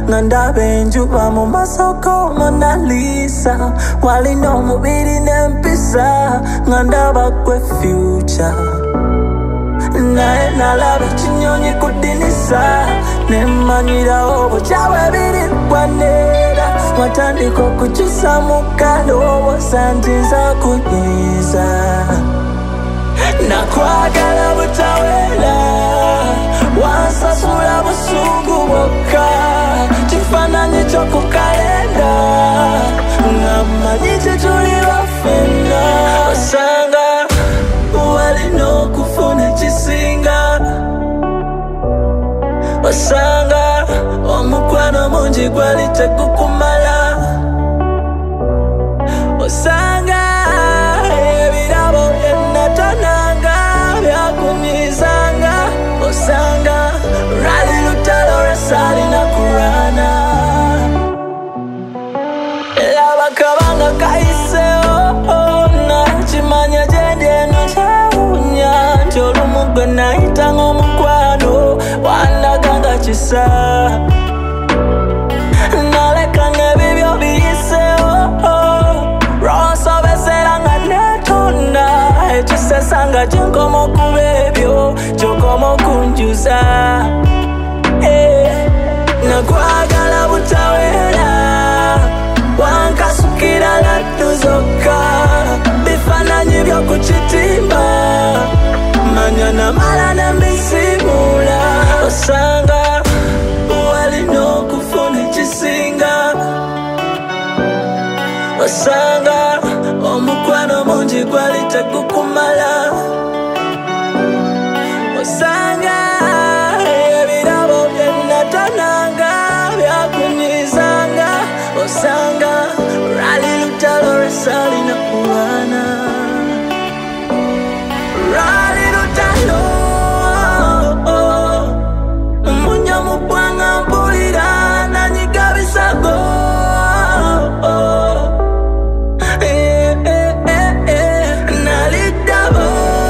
nganda benjuba mu masoko Mona Lisa wali no mubiri nempisa nganda bakwe future nae nalaba chinyonyi kudinisa nemanyira obo chawe biri kwanera watandiko kuchusa mukalo santiza kunyiza nakwagala butawela wansasula busungu boka chifananyi chokukalenda ngamanyi tuli bafena osanga walina okufuna ekisinga osanga omukwano mungi gwali tegukumala osanga ebirabo byenatonanga byakunyizanga osanga lwali lutalo lwesalina kurwana labakabanga kayisewo nakimanya gyendeno kyawunya nti olumu gwe nayita ng'omukwano wandaganga kisa naleka n'ebibyo biyisewo lwonsobesera nga netonda ekisesanga kyenkoma okuba ebyo kyokoma okunjuza nakwagala butawera wankasukira laddu zokka bifananyi byokukitimba manya namala nembisimula osanga walina okufuna ekisinga osanga omukwano mungi gwali tegukumala osanga ebirabo byenatonanga byakunyizanga osanga lwali lutalo lwesalina kulwana lwali lutalo omunya mu ggwanga mpulira nanyiga bisago naliddabo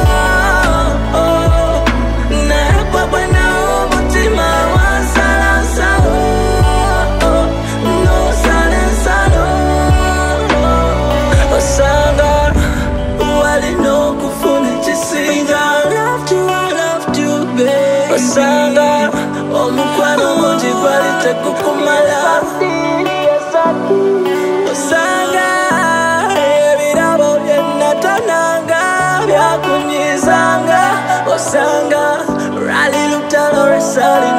naye gwegwe nawo omutima wansalansawo nosala ensalo osanga walina okufuna ekisinga osanga omukwano mungi gwali tegukumala osanga ebirabo byenatonanga byakunyizanga osanga lwali lutalo lwesali